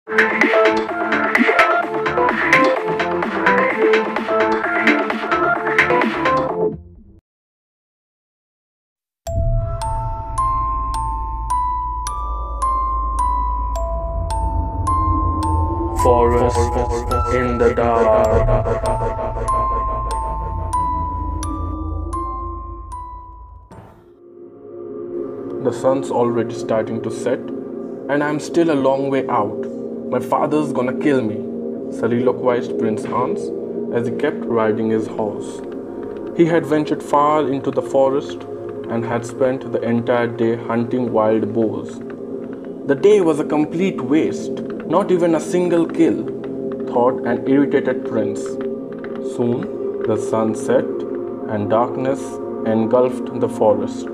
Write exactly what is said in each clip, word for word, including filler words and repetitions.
Forest in the dark. The sun's already starting to set, and I'm still a long way out. My father's gonna kill me, soliloquized Prince Hans as he kept riding his horse. He had ventured far into the forest and had spent the entire day hunting wild boars. The day was a complete waste, not even a single kill, thought an irritated prince. Soon the sun set and darkness engulfed the forest.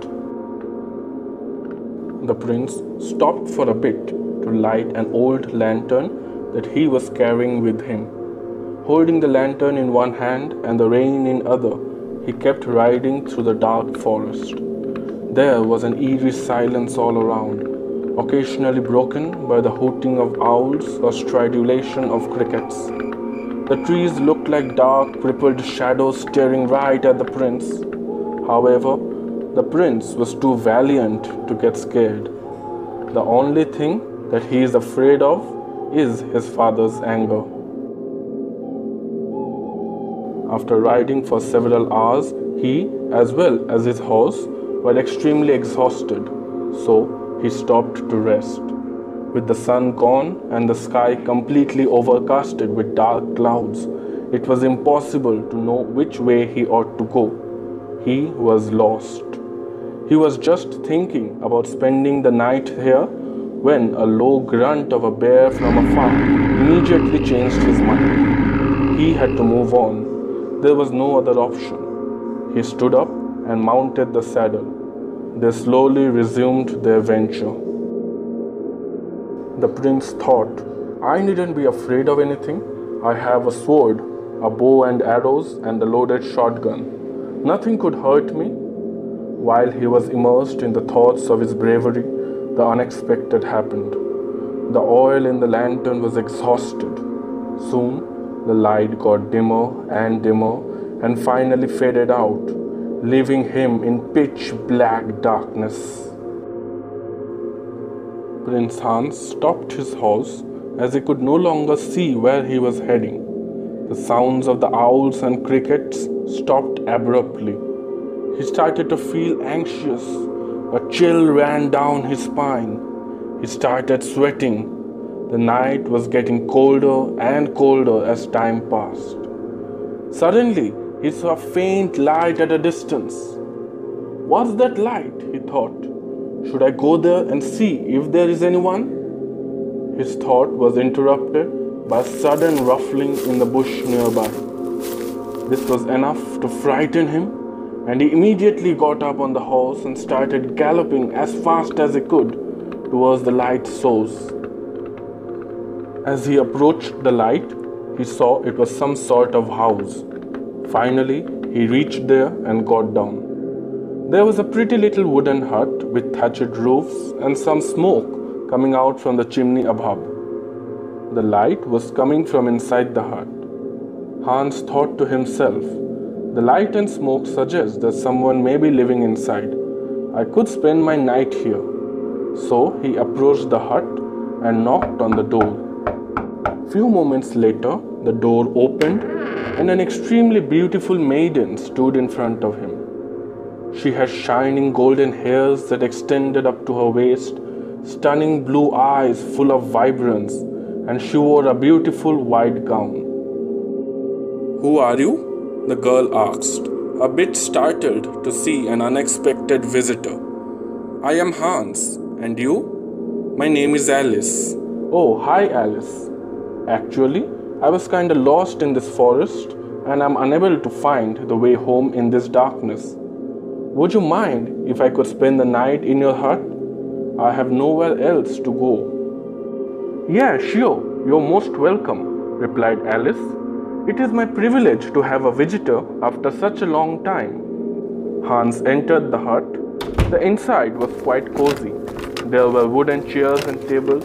The prince stopped for a bit to light an old lantern that he was carrying with him. Holding the lantern in one hand and the rein in other, he kept riding through the dark forest. There was an eerie silence all around, occasionally broken by the hooting of owls or stridulation of crickets. The trees looked like dark, crippled shadows staring right at the prince. However, the prince was too valiant to get scared. The only thing that he is afraid of is his father's anger. After riding for several hours, he, as well as his horse, were extremely exhausted, so he stopped to rest. With the sun gone and the sky completely overcasted with dark clouds, it was impossible to know which way he ought to go. He was lost. He was just thinking about spending the night here when a low grunt of a bear from afar immediately changed his mind. He had to move on. There was no other option. He stood up and mounted the saddle. They slowly resumed their venture. The prince thought, I needn't be afraid of anything. I have a sword, a bow and arrows, and a loaded shotgun. Nothing could hurt me. While he was immersed in the thoughts of his bravery, the unexpected happened. The oil in the lantern was exhausted. Soon, the light got dimmer and dimmer and finally faded out, leaving him in pitch black darkness. Prince Hans stopped his horse as he could no longer see where he was heading. The sounds of the owls and crickets stopped abruptly. He started to feel anxious. A chill ran down his spine. He started sweating. The night was getting colder and colder as time passed. Suddenly, he saw a faint light at a distance. What's that light? He thought. Should I go there and see if there is anyone? His thought was interrupted by a sudden ruffling in the bush nearby. This was enough to frighten him, and he immediately got up on the horse and started galloping as fast as he could towards the light source. As he approached the light, he saw it was some sort of house. Finally, he reached there and got down. There was a pretty little wooden hut with thatched roofs and some smoke coming out from the chimney above. The light was coming from inside the hut. Hans thought to himself, the light and smoke suggest that someone may be living inside. I could spend my night here. So he approached the hut and knocked on the door. Few moments later, the door opened and an extremely beautiful maiden stood in front of him. She had shining golden hairs that extended up to her waist, stunning blue eyes full of vibrance, and she wore a beautiful white gown. Who are you? The girl asked, a bit startled to see an unexpected visitor. I am Hans, and you? My name is Alice. Oh, hi Alice. Actually, I was kinda lost in this forest and I'm unable to find the way home in this darkness. Would you mind if I could spend the night in your hut? I have nowhere else to go. Yeah, sure, you're most welcome, replied Alice. It is my privilege to have a visitor after such a long time. Hans entered the hut. The inside was quite cozy. There were wooden chairs and tables,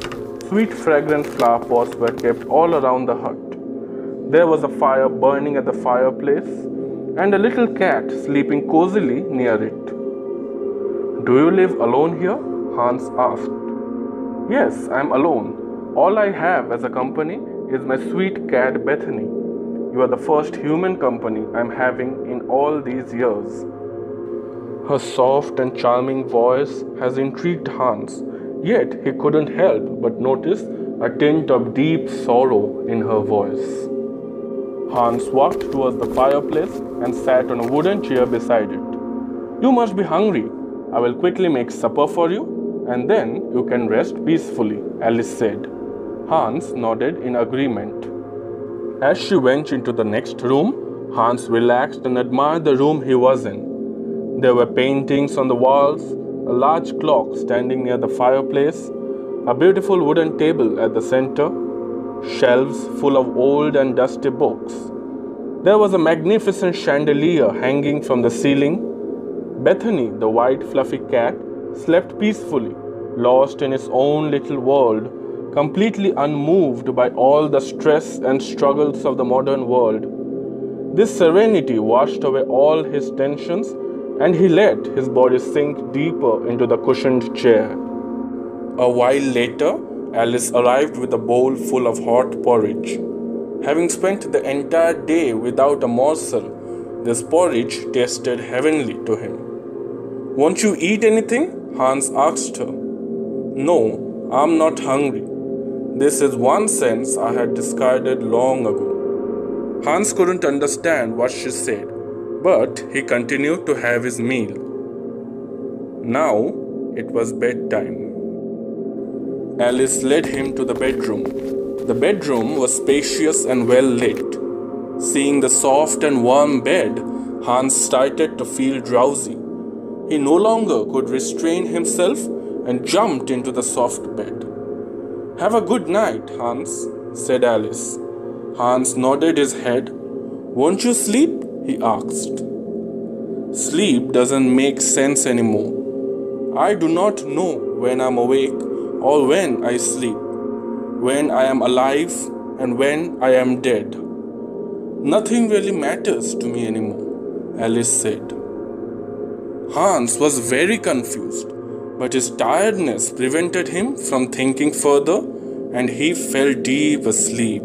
Sweet fragrant flower pots were kept all around the hut. There was a fire burning at the fireplace and a little cat sleeping cozily near it. "Do you live alone here?" Hans asked. "Yes, I am alone. All I have as a company is my sweet cat Bethany. You are the first human company I am having in all these years." Her soft and charming voice has intrigued Hans, yet he couldn't help but notice a tint of deep sorrow in her voice. Hans walked towards the fireplace and sat on a wooden chair beside it. "You must be hungry. I will quickly make supper for you, and then you can rest peacefully," Alice said. Hans nodded in agreement. As she went into the next room, Hans relaxed and admired the room he was in. There were paintings on the walls, a large clock standing near the fireplace, a beautiful wooden table at the center, shelves full of old and dusty books. There was a magnificent chandelier hanging from the ceiling. Bethany, the white fluffy cat, slept peacefully, lost in its own little world, completely unmoved by all the stress and struggles of the modern world. This serenity washed away all his tensions, and he let his body sink deeper into the cushioned chair. A while later, Alice arrived with a bowl full of hot porridge. Having spent the entire day without a morsel, this porridge tasted heavenly to him. "Won't you eat anything?" Hans asked her. "No, I'm not hungry. This is one sense I had discarded long ago." Hans couldn't understand what she said, but he continued to have his meal. Now it was bedtime. Alice led him to the bedroom. The bedroom was spacious and well lit. Seeing the soft and warm bed, Hans started to feel drowsy. He no longer could restrain himself and jumped into the soft bed. "Have a good night, Hans," said Alice. Hans nodded his head. "Won't you sleep?" he asked. "Sleep doesn't make sense anymore. I do not know when I'm awake or when I sleep, when I am alive and when I am dead. Nothing really matters to me anymore," Alice said. Hans was very confused, but his tiredness prevented him from thinking further, and he fell deep asleep.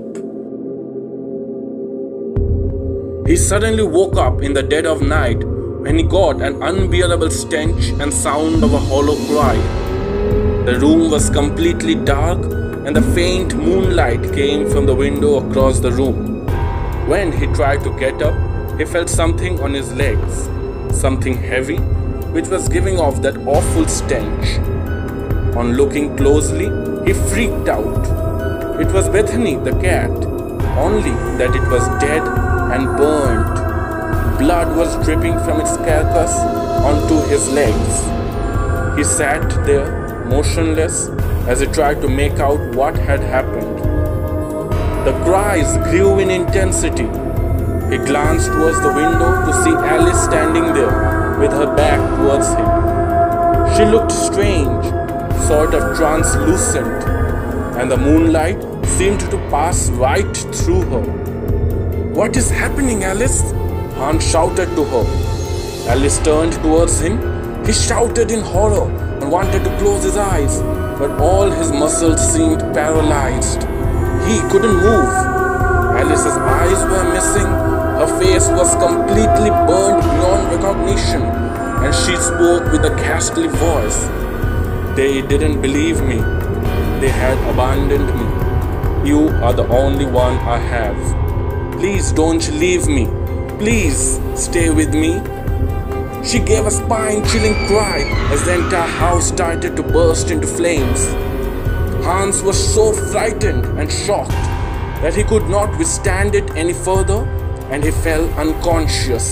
He suddenly woke up in the dead of night when he got an unbearable stench and sound of a hollow cry. The room was completely dark, and the faint moonlight came from the window across the room. When he tried to get up, he felt something on his legs, something heavy, which was giving off that awful stench. On looking closely, he freaked out. It was Bethany the cat, only that it was dead and burnt. Blood was dripping from its carcass onto his legs. He sat there, motionless, as he tried to make out what had happened. The cries grew in intensity. He glanced towards the window to see Alice standing there with her back towards him. She looked strange, sort of translucent, and the moonlight seemed to pass right through her. "What is happening, Alice?" Hans shouted to her. Alice turned towards him. He shouted in horror and wanted to close his eyes, but all his muscles seemed paralyzed. He couldn't move. Alice's eyes were missing. Her face was completely burned beyond recognition, and she spoke with a ghastly voice. "They didn't believe me. They had abandoned me. You are the only one I have. Please don't leave me. Please stay with me." She gave a spine-chilling cry as the entire house started to burst into flames. Hans was so frightened and shocked that he could not withstand it any further, and he fell unconscious.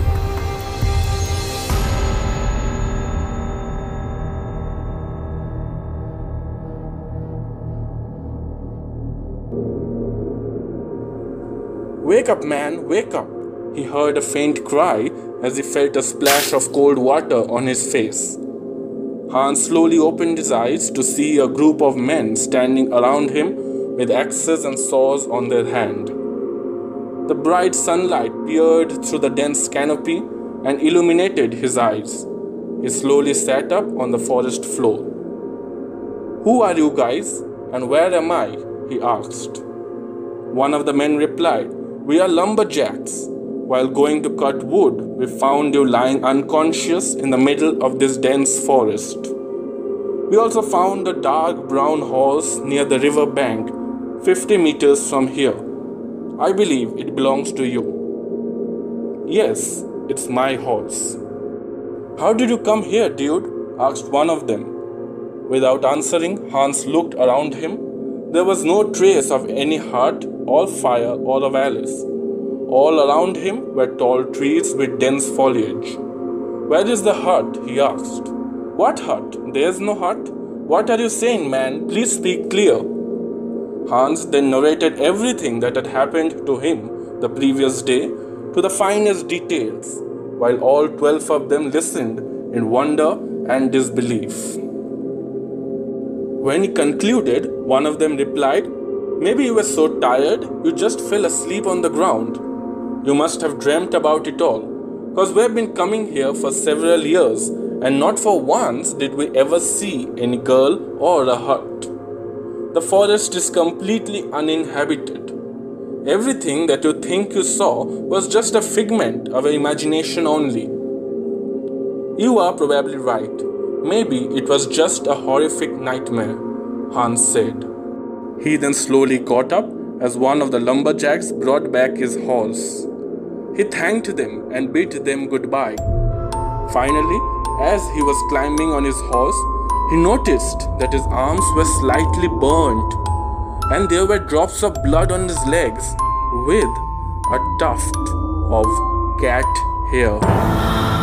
"Wake up, man, wake up!" He heard a faint cry as he felt a splash of cold water on his face. Hans slowly opened his eyes to see a group of men standing around him with axes and saws on their hand. The bright sunlight peered through the dense canopy and illuminated his eyes. He slowly sat up on the forest floor. "Who are you guys, and where am I?" he asked. One of the men replied, "We are lumberjacks. While going to cut wood, we found you lying unconscious in the middle of this dense forest. We also found a dark brown horse near the river bank, fifty meters from here. I believe it belongs to you." "Yes, it's my horse." "How did you come here, dude?" asked one of them. Without answering, Hans looked around him. There was no trace of any hut or fire or of Alice. All around him were tall trees with dense foliage. "Where is the hut?" he asked. "What hut? There's no hut. What are you saying, man? Please speak clear." Hans then narrated everything that had happened to him the previous day to the finest details, while all twelve of them listened in wonder and disbelief. When he concluded, one of them replied, "Maybe you were so tired you just fell asleep on the ground. You must have dreamt about it all, because we've been coming here for several years and not for once did we ever see any girl or a hut. The forest is completely uninhabited. Everything that you think you saw was just a figment of your imagination only." "You are probably right. Maybe it was just a horrific nightmare," Hans said. He then slowly got up as one of the lumberjacks brought back his horse. He thanked them and bid them goodbye. Finally, as he was climbing on his horse, he noticed that his arms were slightly burnt, and there were drops of blood on his legs with a tuft of cat hair.